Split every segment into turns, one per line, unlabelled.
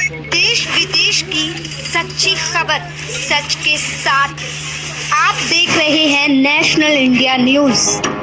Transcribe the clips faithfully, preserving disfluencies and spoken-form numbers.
देश विदेश की सच्ची खबर सच के साथ। आप देख रहे हैं नेशनल इंडिया न्यूज।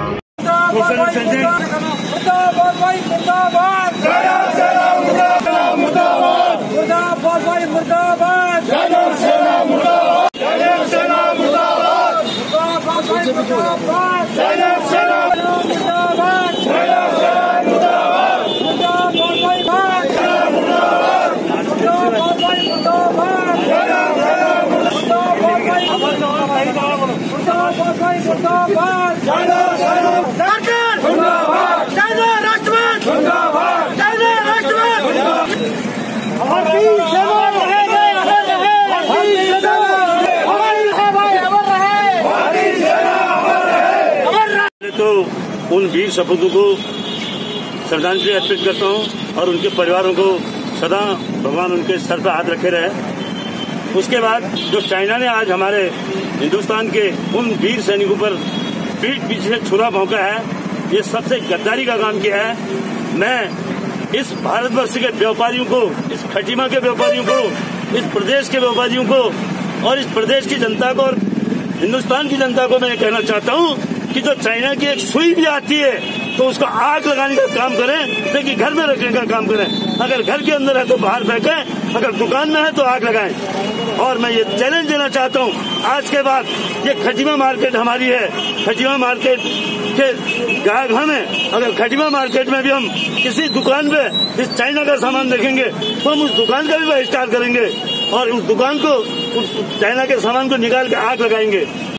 तो उन वीर सपूतों को श्रद्धांजलि अर्पित करता हूं और उनके परिवारों को सदा भगवान उनके सर पर हाथ रखे रहे। उसके बाद जो चाइना ने आज हमारे हिंदुस्तान के उन वीर सैनिकों पर पीठ पीछे छुरा भौंका है, ये सबसे गद्दारी का काम किया है। मैं इस भारतवर्ष के व्यापारियों को, इस खटीमा के व्यापारियों को, इस प्रदेश के व्यापारियों को और इस प्रदेश की जनता को और हिंदुस्तान की जनता को मैं ये कहना चाहता हूँ कि जो चाइना की एक सुई भी आती है तो उसको आग लगाने का काम करें, लेकिन घर में रखने का काम करें। अगर घर के अंदर है तो बाहर फेंकें, अगर दुकान में है तो आग लगाएं। और मैं ये चैलेंज देना चाहता हूँ, आज के बाद ये खटीमा मार्केट हमारी है। खटीमा मार्केट के ग्राहक हम हैं। अगर खटीमा मार्केट में भी हम किसी दुकान पे इस चाइना का सामान देखेंगे तो हम उस दुकान का भी बहिष्कार करेंगे और उस दुकान को, उस चाइना के सामान को निकाल के आग लगाएंगे।